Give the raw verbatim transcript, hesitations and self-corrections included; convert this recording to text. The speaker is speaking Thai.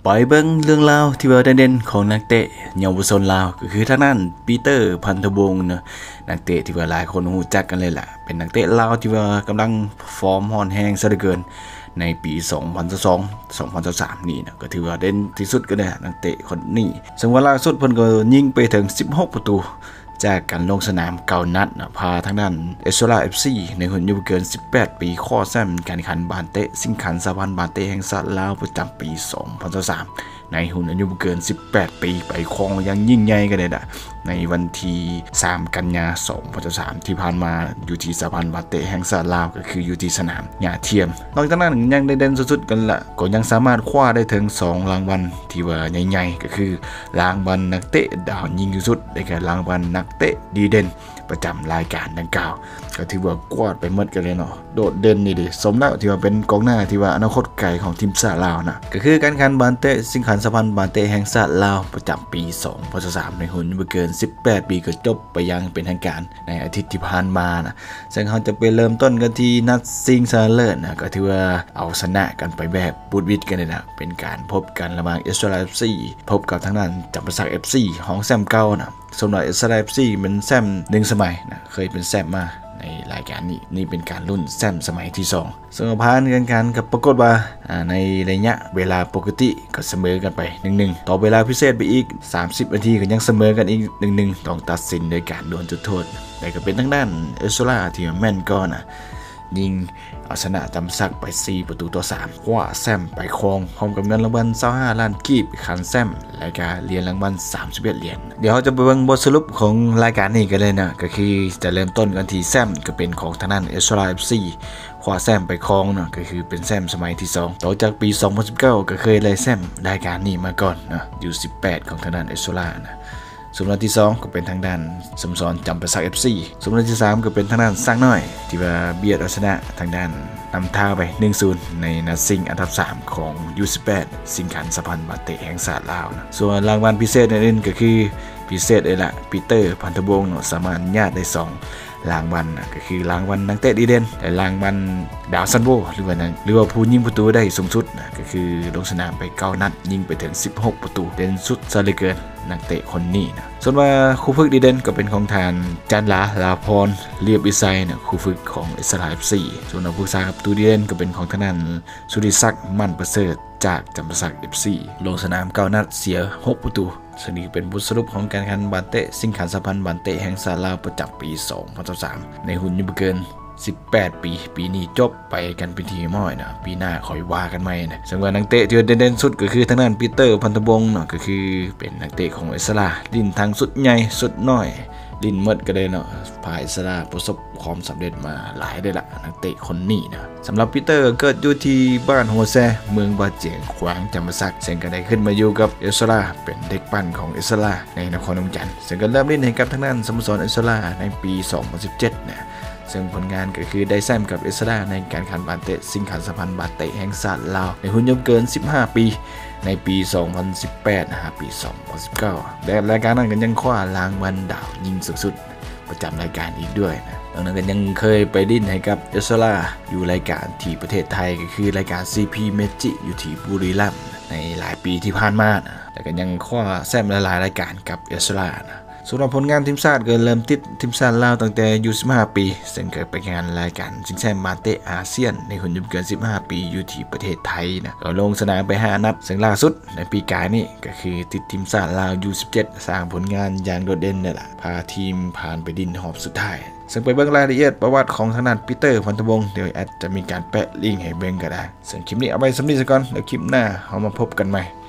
ไปเบิ้งเรื่องราวที่ว่าเด่นๆของนักเตะเยาวชนลาวก็คือทางนั้นปีเตอร์พันธวงศ์เนาะนักเตะที่ว่าหลายคนรู้จักกันเลยล่ะเป็นนักเตะลาวที่ว่ากำลังฟอร์มฮอนแฮงซะเหลือเกินในปีสองพันยี่สิบสอง สองพันยี่สิบสามนี่นะก็ถือว่าเด่นที่สุดก็ได้นักเตะคนนี้ซึ่งว่าล่าสุดเพิ่นก็ยิงไปถึงสิบหกประตูจากการลงสนามเก่านัดนะพาทางด้านเอสโซลา เอฟ ซี ในหุ่นอายุเกินสิบแปดปีข้อแซมการแข่งขันบานเตะสิงขันสะพานบานเตะแห่งชาติลาวประจำปีสองพันยี่สิบสามในหุ่นอายุเกินสิบแปดปีไปครองยังยิ่งใหญ่กันเลยนะในวันที่สามกันยายนสองพันยี่สิบสามที่ผ่านมาอยู่ที่สะพานบานเตะแห่งชาติลาวก็คืออยู่ที่สนามหญ้าเทียมนอกจากนั้นยังได้เด่นสุดๆกันละก็ยังสามารถคว้าได้ถึงสองรางวัลที่ว่าใหญ่ๆก็คือรางวัลนักเตะดาวยิงสุดได้แก่รางวัลนักเตะดีเด่นประจำรายการดังกล่าวก็ถือว่ากวาดไปหมดกันเลยเนาะโดดเด่นนี่ดิสมแล้วที่ว่าเป็นกองหน้าที่ว่าอนาคตไกลของทีมชาติลาวนะก็คือการแข่งขันบานเตะสิงขันสะพานบานเตะแห่งชาติลาวประจำปีสองพันยี่สิบสามในหุ่นอายุเกินสิบแปดปีก็จบไปยังเป็นทางการในอาทิตย์ที่ผ่านมานะซึ่งเขาจะไปเริ่มต้นกันที่นัดซิงชนะเลิศนะก็ถือว่าเอาชนะกันไปแบบบูดวิดกันเลยนะเป็นการพบกันระหว่างเอสโซลา เอฟ ซี พบกับทางด้านจำปาสัก เอฟ ซี ของแซมเก่านะสมหน่อยเอสโซลา เอฟ ซี เป็นแซมหนึ่งสมัยนะเคยเป็นแซมมาในรายการนี้นี่เป็นการรุ่นแซมสมัยที่สองสมผ่านกันกันกับปรากฏว่าในระยะเวลาปกติก็เสมอกันไป หนึ่งหนึ่ง ต่อเวลาพิเศษไปอีกสามสิบนาทีก็ยังเสมอกันอีก หนึ่งหนึ่ง ต้องตัดสินโดยการดวลจุดโทษแต่ก็เป็นทางด้านเอสโซลาที่แม่นก่อนนะยิงเอาชนะจำสักไปสี่ประตูต่อสามคว้าแซมไปครองพร้อมกับเงินรางวัลยี่สิบห้าล้านกีบคันแซมและก็เหรียญรางวัลสามสิบเอ็ดเหรียญเดี๋ยวเราจะไปเบิ่งบทสรุปของรายการนี้กันเลยนะก็คือจะเริ่มต้นกันที่แซมก็เป็นของทางด้านเอสโซลา เอฟ ซี คว้าแซมไปครองเนาะก็คือเป็นแซมสมัยที่สองต่อจากปีสองพันสิบเก้าก็เคยไล่แซมรายการนี้มาก่อนนะอยู่สิบแปดของทางด้านเอสโซลานะสมรที่สองก็เป็นทางด้านสโมสรจำปาสัก เอฟ ซี สมรที่สามก็เป็นทางด้านสร้างน้อยที่ว่าเบียดเอาชนะทางด้านนำท่าไป หนึ่งศูนย์ ในนัดซิงอันดับสามของ ยู สิบแปด สิงขันสะพานบานเตะแห่งชาติลาวนะส่วนรางวัลพิเศษอื่นๆก็คือพิเศษเลยละปีเตอร์พันธวงศ์สามารถญาติได้สองรางวัลนะก็คือรางวัลนักเตะดีเด่นและรางวัลดาวซันโวหรือว่านั้นหรือว่าผู้ยิงประตูได้สูงสุดนะก็คือลงสนามไปเก้านัดยิงไปถึงสิบหกประตูเด่นสุดซะเหลือเกินนักเตะคนนี้นะส่วนว่าคู่ฝึกดีเด่นก็เป็นของทานจันลาลาพรเรียบอิไซนะคู่ฝึกของเอสลา เอฟ ซี ส่วนนักผู้สากับตูดีเด่นก็เป็นของทางด้านสุริศักดิ์มั่นประเสริฐจากจำปาสัก เอฟ ซี ลงสนามเก้านัดเสียหกประตูซึ่งนี่เป็นบทสรุปของการแข่งขันบานเตะสิงขันสะพานบานเตะแห่งชาติลาวประจำปีสองพันยี่สิบสามในหุ่นอายุเกินสิบแปดปีปีนี้จบไปกันเป็นทีม้อยนะปีหน้าคอยว่ากันใหม่นะซึ่งว่านักเตะที่เด่นๆสุดก็คือทางด้านปีเตอร์พันธวงศ์เนาะก็คือเป็นนักเตะของเอสลาดินทางสุดใหญ่สุดน้อยดินเมดก็ได้เนาะพาเอสลาประสบความสำเร็จมาหลายได้ละนักเตะคนนี้นะสำหรับปีเตอร์เกิดอยู่ที่บ้านหัวแซเมืองบาเจียงขวางจำปาสักซึ่งก็ได้ขึ้นมาอยู่กับเอสลาเป็นเด็กปั้นของเอสลาในนครนมจันทร์ซึ่งก็เริ่มเล่นให้กับทางด้านสโมสรเอสลาในปีสองพันสิบเจ็ดนะซึ่งผลงานก็คือได้แซมกับเอสลาในการแข่งขันบานเตะสิงขันสะพานบานเตะแห่งชาติลาวในหุ่นอายุเกินสิบห้าปีในปีสองพันสิบแปดนะฮะปีสองพันสิบเก้าและรายการนั้นก็ยังคว้ารางวัลดาวยิงสูงสุดประจำรายการอีกด้วยนะดังนั้นก็ยังเคยไปดิ้นให้กับเอสลาอยู่รายการที่ประเทศไทยก็คือรายการ ซี พี เมจิอยู่ที่บุรีรัมย์ในหลายปีที่ผ่านมานะแต่ก็ยังคว้าแซมหลายรายการกับเอสลานะสำหรับผลงานทีมชาติก็เริ่มติดทีมชาติลาวตั้งแต่อายุสิบห้าปีซึ่งเกิดไปงานรายการชิงแชมป์บานเตะอาเซียนในหุ่นอายุเกินสิบห้าปีอยู่ที่ประเทศไทยนะก็ลงสนามไปห้านัดซึ่งล่าสุดในปีกายนี้ก็คือติดทีมชาติลาว ยู สิบเจ็ด สร้างผลงานอย่างโดดเด่นนี่แหละพาทีมผ่านไปดินหอบสุดท้ายซึ่งไปเบิ่งรายละเอียดประวัติของทางด้านปีเตอร์พันธวงศ์เดี๋ยวแอดจะมีการแปะลิงก์ให้เบิ่งก็ได้ซึ่งคลิปนี้เอาไปสำนีซะก่อนเดี๋ยวคลิปหน้าเรามาพบกันใหม่